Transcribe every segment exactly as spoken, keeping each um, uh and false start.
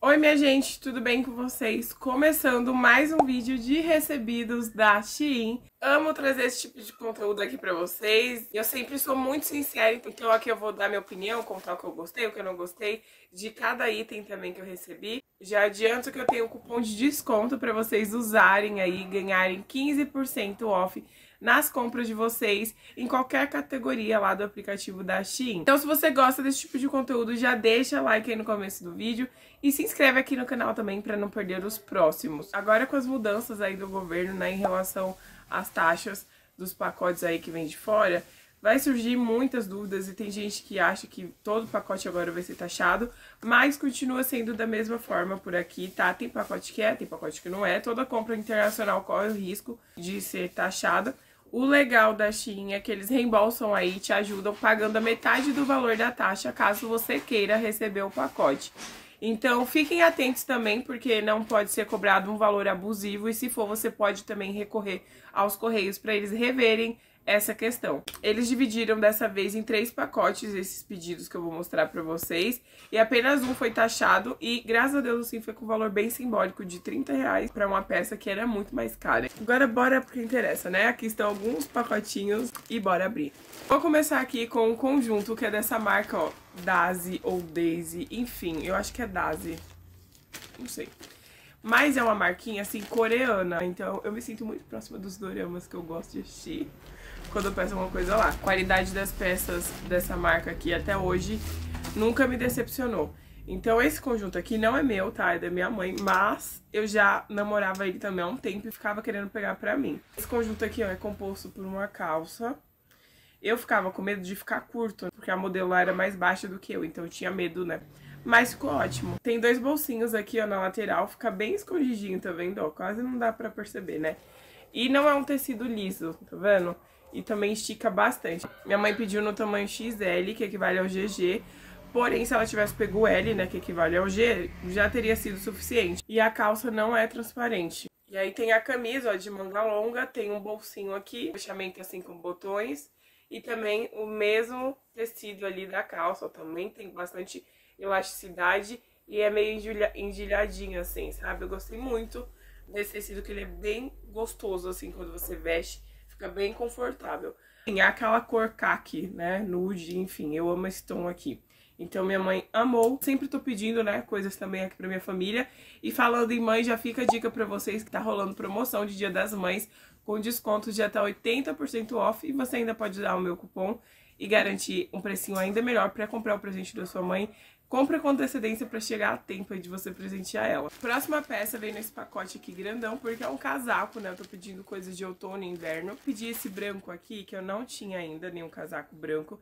Oi minha gente, tudo bem com vocês? Começando mais um vídeo de recebidos da Shein. Amo trazer esse tipo de conteúdo aqui pra vocês. Eu sempre sou muito sincera, então aqui eu vou dar minha opinião, contar o que eu gostei, o que eu não gostei, de cada item também que eu recebi. Já adianto que eu tenho um cupom de desconto pra vocês usarem aí, ganharem quinze por cento off nas compras de vocês, em qualquer categoria lá do aplicativo da Shein. Então se você gosta desse tipo de conteúdo, já deixa like aí no começo do vídeo e se inscreve aqui no canal também para não perder os próximos. Agora com as mudanças aí do governo, né, em relação às taxas dos pacotes aí que vem de fora, vai surgir muitas dúvidas e tem gente que acha que todo pacote agora vai ser taxado, mas continua sendo da mesma forma por aqui, tá? Tem pacote que é, tem pacote que não é, toda compra internacional corre o risco de ser taxada. O legal da Shein é que eles reembolsam aí e te ajudam pagando a metade do valor da taxa caso você queira receber o pacote. Então fiquem atentos também, porque não pode ser cobrado um valor abusivo e se for você pode também recorrer aos correios para eles reverem essa questão. Eles dividiram dessa vez em três pacotes esses pedidos que eu vou mostrar pra vocês. E apenas um foi taxado e, graças a Deus, assim, foi com um valor bem simbólico de trinta reais pra uma peça que era muito mais cara. Agora bora pro que interessa, né? Aqui estão alguns pacotinhos e bora abrir. Vou começar aqui com um conjunto que é dessa marca, ó, Daisy ou Daisy, enfim, eu acho que é Daisy, não sei. Mas é uma marquinha, assim, coreana, então eu me sinto muito próxima dos doramas que eu gosto de assistir quando eu peço alguma coisa lá. A qualidade das peças dessa marca aqui até hoje nunca me decepcionou. Então esse conjunto aqui não é meu, tá? É da minha mãe, mas eu já namorava ele também há um tempo e ficava querendo pegar pra mim. Esse conjunto aqui, ó, é composto por uma calça. Eu ficava com medo de ficar curto, porque a modelo lá era mais baixa do que eu, então eu tinha medo, né? Mas ficou ótimo. Tem dois bolsinhos aqui, ó, na lateral, fica bem escondidinho, tá vendo? Ó, quase não dá pra perceber, né? E não é um tecido liso, tá vendo? E também estica bastante. Minha mãe pediu no tamanho X L, que equivale ao G G. Porém, se ela tivesse pego o L, né, que equivale ao G, já teria sido suficiente. E a calça não é transparente. E aí tem a camisa, ó, de manga longa, tem um bolsinho aqui, fechamento assim com botões. E também o mesmo tecido ali da calça, ó, também tem bastante elasticidade e é meio endilhadinho assim, sabe? Eu gostei muito desse tecido, que ele é bem gostoso assim quando você veste, fica bem confortável. Tem aquela cor caqui, né, nude, enfim, eu amo esse tom aqui. Então minha mãe amou, sempre tô pedindo, né, coisas também aqui pra minha família. E falando em mãe, já fica a dica pra vocês que tá rolando promoção de Dia das Mães com desconto de até oitenta por cento off e você ainda pode usar o meu cupom e garantir um precinho ainda melhor pra comprar o presente da sua mãe. Compre com antecedência pra chegar a tempo aí de você presentear ela. Próxima peça vem nesse pacote aqui grandão, porque é um casaco, né? Eu tô pedindo coisas de outono e inverno. Pedi esse branco aqui, que eu não tinha ainda, nenhum casaco branco.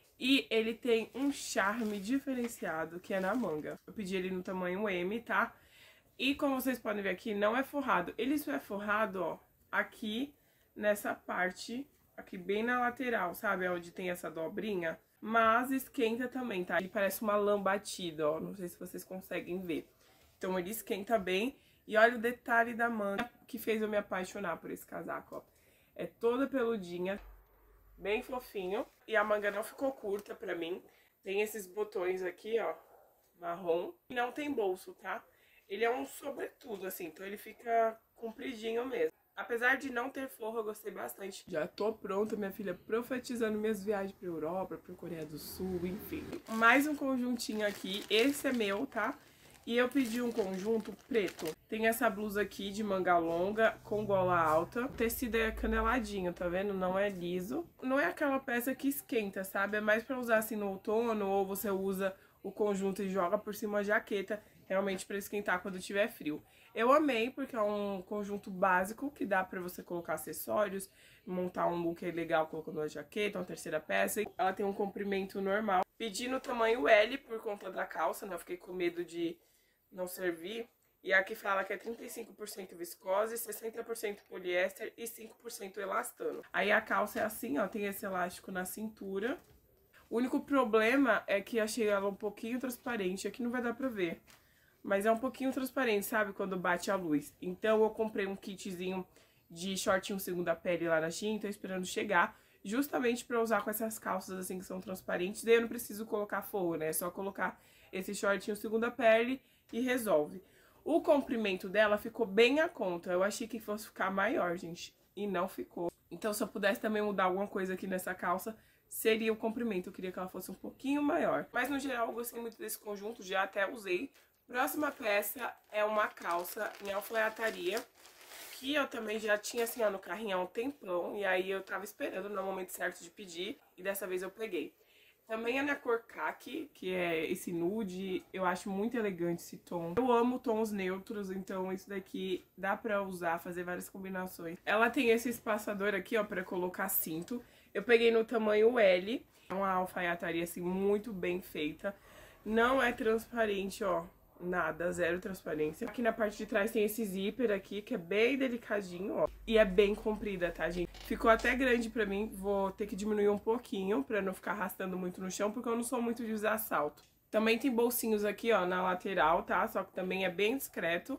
E ele tem um charme diferenciado, que é na manga. Eu pedi ele no tamanho M, tá? E como vocês podem ver aqui, não é forrado. Ele só é forrado, ó, aqui nessa parte, aqui bem na lateral, sabe? Onde tem essa dobrinha. Mas esquenta também, tá? Ele parece uma lã batida, ó. Não sei se vocês conseguem ver. Então ele esquenta bem. E olha o detalhe da manga que fez eu me apaixonar por esse casaco, ó. É toda peludinha, bem fofinho. E a manga não ficou curta pra mim. Tem esses botões aqui, ó, marrom. E não tem bolso, tá? Ele é um sobretudo, assim. Então ele fica compridinho mesmo. Apesar de não ter forro, eu gostei bastante. Já tô pronta, minha filha, profetizando minhas viagens pra Europa, pra Coreia do Sul, enfim. Mais um conjuntinho aqui. Esse é meu, tá? E eu pedi um conjunto preto. Tem essa blusa aqui de manga longa com gola alta. O tecido é caneladinho, tá vendo? Não é liso. Não é aquela peça que esquenta, sabe? É mais pra usar assim no outono, ou você usa o conjunto e joga por cima a jaqueta, realmente pra esquentar quando tiver frio. Eu amei, porque é um conjunto básico que dá pra você colocar acessórios, montar um look legal colocando uma jaqueta, uma terceira peça. Ela tem um comprimento normal. Pedi no tamanho L por conta da calça, né? Eu fiquei com medo de não servir. E aqui fala que é trinta e cinco por cento viscose, sessenta por cento poliéster e cinco por cento elastano. Aí a calça é assim, ó, tem esse elástico na cintura. O único problema é que achei ela um pouquinho transparente, aqui não vai dar pra ver. Mas é um pouquinho transparente, sabe? Quando bate a luz. Então eu comprei um kitzinho de shortinho segunda pele lá na Shein, tô esperando chegar. Justamente pra usar com essas calças assim que são transparentes. Daí eu não preciso colocar forro, né? É só colocar esse shortinho segunda pele e resolve. O comprimento dela ficou bem a conta. Eu achei que fosse ficar maior, gente, e não ficou. Então, se eu pudesse também mudar alguma coisa aqui nessa calça, seria o comprimento. Eu queria que ela fosse um pouquinho maior. Mas, no geral, eu gostei muito desse conjunto, já até usei. Próxima peça é uma calça em alfaiataria, que eu também já tinha, assim, ó, no carrinho há um tempão. E aí eu tava esperando no momento certo de pedir, e dessa vez eu peguei. Também é na cor khaki, que é esse nude. Eu acho muito elegante esse tom. Eu amo tons neutros, então isso daqui dá pra usar, fazer várias combinações. Ela tem esse espaçador aqui, ó, pra colocar cinto. Eu peguei no tamanho L. É uma alfaiataria, assim, muito bem feita. Não é transparente, ó. Nada, zero transparência. Aqui na parte de trás tem esse zíper aqui, que é bem delicadinho, ó. E é bem comprida, tá, gente? Ficou até grande pra mim, vou ter que diminuir um pouquinho pra não ficar arrastando muito no chão, porque eu não sou muito de usar salto. Também tem bolsinhos aqui, ó, na lateral, tá? Só que também é bem discreto.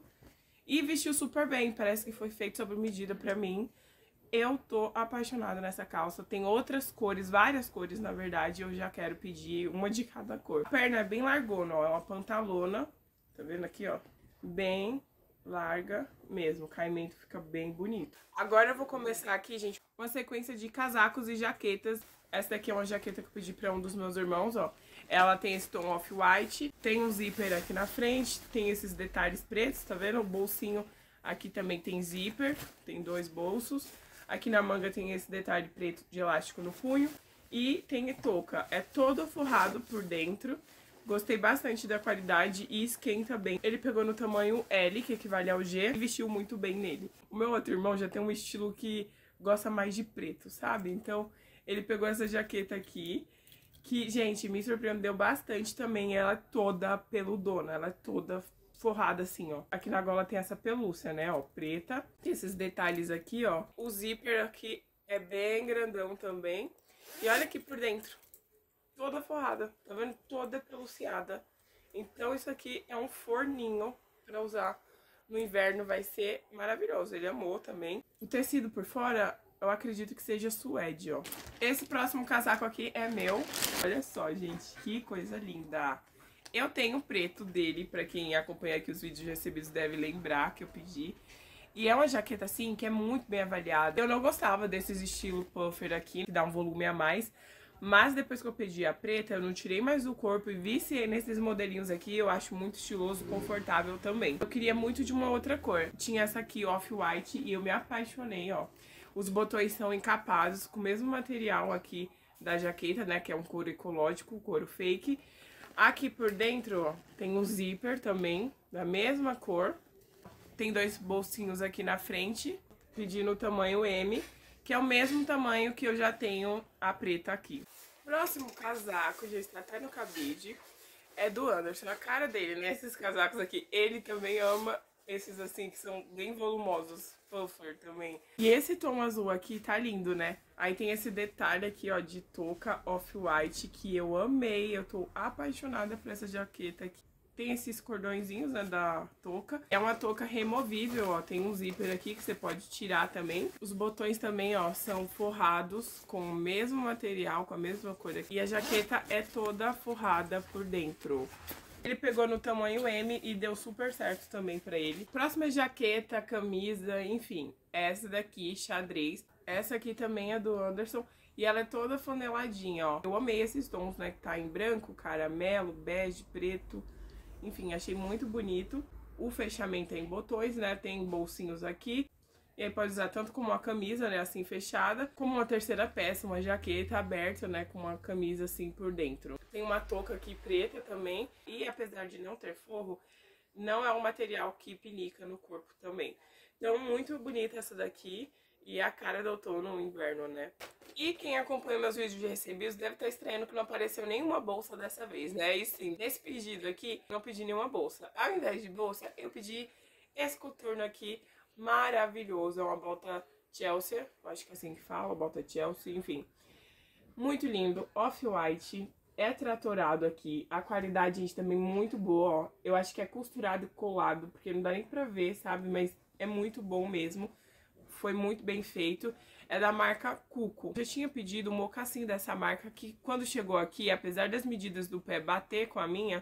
E vestiu super bem, parece que foi feito sob medida pra mim. Eu tô apaixonada nessa calça. Tem outras cores, várias cores, na verdade. Eu já quero pedir uma de cada cor. A perna é bem largona, ó. É uma pantalona. Tá vendo aqui, ó? Bem larga mesmo. O caimento fica bem bonito. Agora eu vou começar aqui, gente, uma sequência de casacos e jaquetas. Essa daqui é uma jaqueta que eu pedi pra um dos meus irmãos, ó. Ela tem esse tom off-white. Tem um zíper aqui na frente. Tem esses detalhes pretos, tá vendo? O bolsinho aqui também tem zíper. Tem dois bolsos. Aqui na manga tem esse detalhe preto de elástico no punho. E tem touca. É todo forrado por dentro. Gostei bastante da qualidade e esquenta bem. Ele pegou no tamanho L, que equivale ao G, e vestiu muito bem nele. O meu outro irmão já tem um estilo que gosta mais de preto, sabe? Então, ele pegou essa jaqueta aqui, que, gente, me surpreendeu bastante também. Ela é toda peludona, ela é toda forrada assim, ó. Aqui na gola tem essa pelúcia, né, ó, preta. Tem esses detalhes aqui, ó. O zíper aqui é bem grandão também. E olha aqui por dentro. Toda forrada, tá vendo? Toda peluciada. Então isso aqui é um forninho pra usar no inverno, vai ser maravilhoso. Ele amou também. O tecido por fora, eu acredito que seja suede, ó. Esse próximo casaco aqui é meu. Olha só, gente, que coisa linda. Eu tenho o preto dele, pra quem acompanha aqui os vídeos recebidos deve lembrar que eu pedi. E é uma jaqueta, assim, que é muito bem avaliada. Eu não gostava desses estilo puffer aqui, que dá um volume a mais. Mas depois que eu pedi a preta, eu não tirei mais do corpo e vi nesses modelinhos aqui, eu acho muito estiloso, confortável também. Eu queria muito de uma outra cor. Tinha essa aqui, off-white, e eu me apaixonei, ó. Os botões são encapados com o mesmo material aqui da jaqueta, né, que é um couro ecológico, couro fake. Aqui por dentro, ó, tem um zíper também, da mesma cor. Tem dois bolsinhos aqui na frente, pedi no tamanho M, que é o mesmo tamanho que eu já tenho a preta aqui. Próximo casaco, já está até no cabide, é do Anderson. A cara dele, né? Esses casacos aqui, ele também ama esses assim que são bem volumosos, puffer também. E esse tom azul aqui tá lindo, né? Aí tem esse detalhe aqui, ó, de touca off-white que eu amei. Eu tô apaixonada por essa jaqueta aqui. Tem esses cordõezinhos, né, da touca. É uma touca removível, ó. Tem um zíper aqui que você pode tirar também. Os botões também, ó, são forrados com o mesmo material, com a mesma cor aqui. E a jaqueta é toda forrada por dentro. Ele pegou no tamanho M e deu super certo também pra ele. Próxima jaqueta, camisa, enfim. Essa daqui, xadrez. Essa aqui também é do Anderson. E ela é toda flaneladinha, ó. Eu amei esses tons, né, que tá em branco, caramelo, bege, preto. Enfim, achei muito bonito. O fechamento é em botões, né? Tem bolsinhos aqui. E aí pode usar tanto como uma camisa, né? Assim, fechada. Como uma terceira peça, uma jaqueta aberta, né? Com uma camisa assim por dentro. Tem uma touca aqui preta também. E apesar de não ter forro, não é um material que pinica no corpo também. Então, muito bonita essa daqui. E a cara do outono e inverno, né? E quem acompanha meus vídeos de recebidos deve estar estranhando que não apareceu nenhuma bolsa dessa vez, né? E sim, nesse pedido aqui, não pedi nenhuma bolsa. Ao invés de bolsa, eu pedi esse coturno aqui, maravilhoso. É uma bota Chelsea, acho que é assim que fala, bota Chelsea, enfim. Muito lindo, off-white, é tratorado aqui. A qualidade, gente, também muito boa, ó. Eu acho que é costurado e colado, porque não dá nem pra ver, sabe? Mas é muito bom mesmo. Foi muito bem feito. É da marca Cuco. Eu já tinha pedido um mocassim dessa marca que quando chegou aqui, apesar das medidas do pé bater com a minha,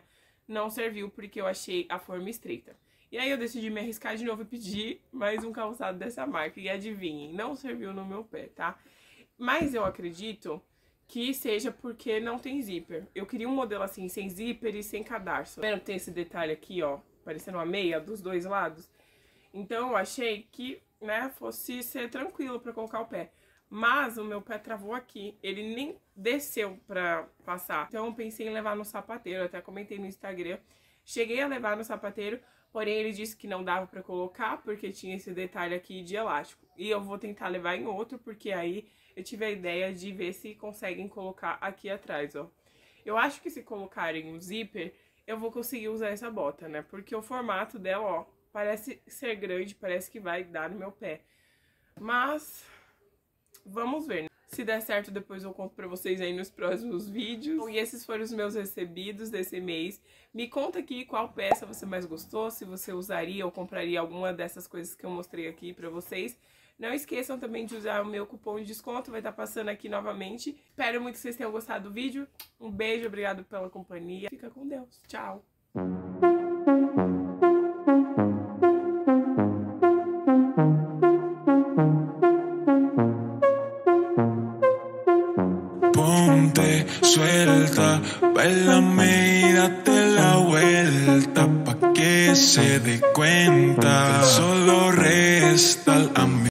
não serviu porque eu achei a forma estreita. E aí eu decidi me arriscar de novo e pedir mais um calçado dessa marca. E adivinhem, não serviu no meu pé, tá? Mas eu acredito que seja porque não tem zíper. Eu queria um modelo assim, sem zíper e sem cadarço. Tá vendo? Tem esse detalhe aqui, ó, parecendo uma meia dos dois lados. Então eu achei que, né, fosse ser tranquilo pra colocar o pé. Mas o meu pé travou aqui, ele nem desceu pra passar. Então eu pensei em levar no sapateiro, eu até comentei no Instagram. Cheguei a levar no sapateiro, porém ele disse que não dava pra colocar, porque tinha esse detalhe aqui de elástico. E eu vou tentar levar em outro, porque aí eu tive a ideia de ver se conseguem colocar aqui atrás, ó. Eu acho que se colocarem um zíper, eu vou conseguir usar essa bota, né? Porque o formato dela, ó, parece ser grande, parece que vai dar no meu pé. Mas vamos ver, né? Se der certo, depois eu conto pra vocês aí nos próximos vídeos. E esses foram os meus recebidos desse mês. Me conta aqui qual peça você mais gostou, se você usaria ou compraria alguma dessas coisas que eu mostrei aqui pra vocês. Não esqueçam também de usar o meu cupom de desconto, vai estar passando aqui novamente. Espero muito que vocês tenham gostado do vídeo. Um beijo, obrigado pela companhia. Fica com Deus. Tchau. Ponte suelta, bailame y date la vuelta pa' que se dé cuenta. Solo resta el ambiente.